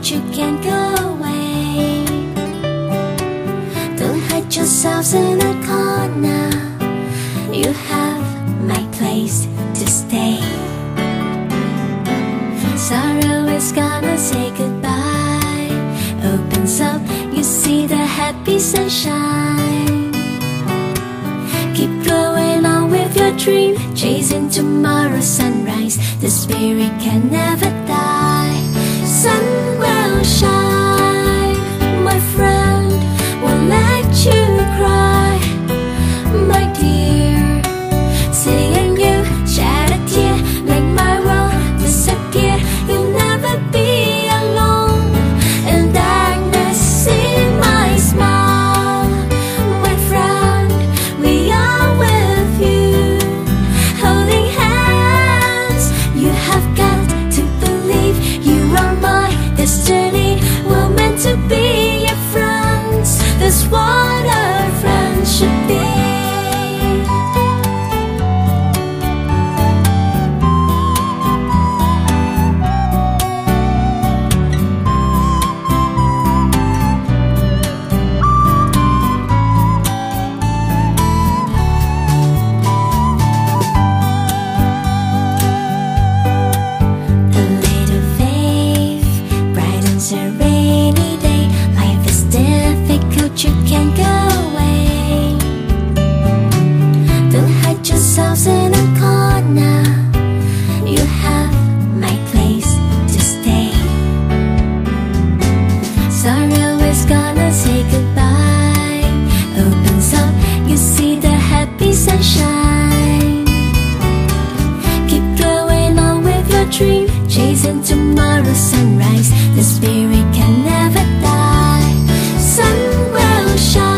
but you can't go away. Don't hide yourselves in a corner. You have my place to stay. Sorrow is gonna say goodbye. Opens up, you see the happy sunshine. Keep going on with your dream, chasing tomorrow's sunrise. The spirit can never die. Sun will shine, my friend, won't let you cry, my dear. Seeing you shed a tear, make my world disappear. You'll never be alone, and darkness see my smile. My friend, we are with you, holding hands. You have got to believe you are my destiny. We're meant to be your friends. That's what a friend should be. A little faith brightens a rainy day. Life is difficult, you can't go away. Don't hide yourselves in a corner. You have my place to stay. Sorrow is gonna say goodbye. Opens up, you see the happy sunshine. Keep going on with your dream, chasing tomorrow's sunrise. The spirit can never die. Sun will shine.